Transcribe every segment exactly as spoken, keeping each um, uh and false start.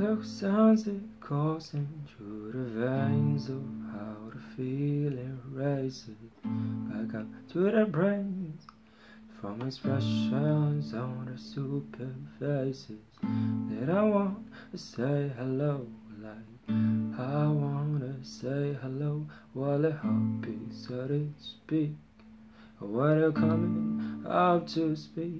Look, sounds it coursing through the veins of how the feeling races back up to the brains from expressions on their stupid faces. That I want to say hello, like I want to say hello while the heartbeat so to speak, or when they're coming up to speak.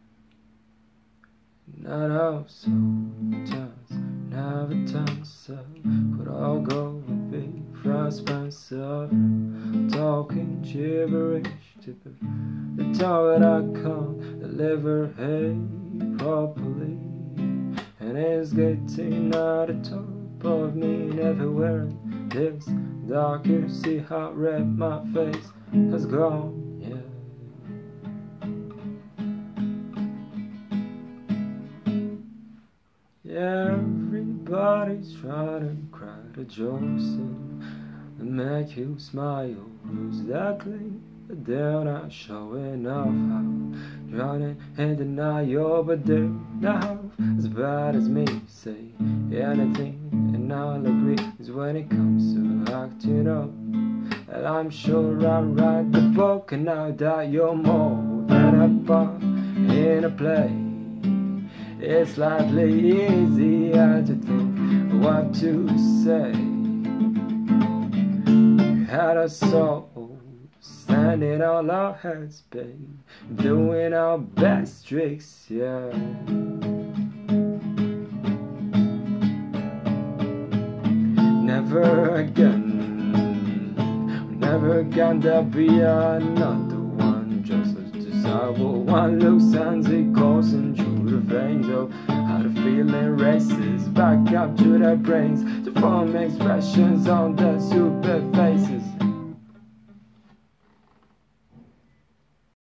Not all sometimes, never times so could all go a big frost myself talking gibberish to the tone that I can't deliver hey properly, and it's getting out of top of me, never wearing this dark. You see how red my face has gone. Everybody's trying to crack the jokes and make you smile. Who's that clean? But they're not showing off how drowning in denial. But they're not as bad as me. Say anything and I'll agree. Is when it comes to acting up, and I'm sure I'll write the book. And now that you're more than a part in a play, it's slightly easier to think what to say. We had a soul standing on our heads, babe, doing our best tricks, yeah. Never again, never again there'll be another one just as desirable. One look sends it coursing through the veins of how the feeling races back up to their brains to form expressions on their stupid faces.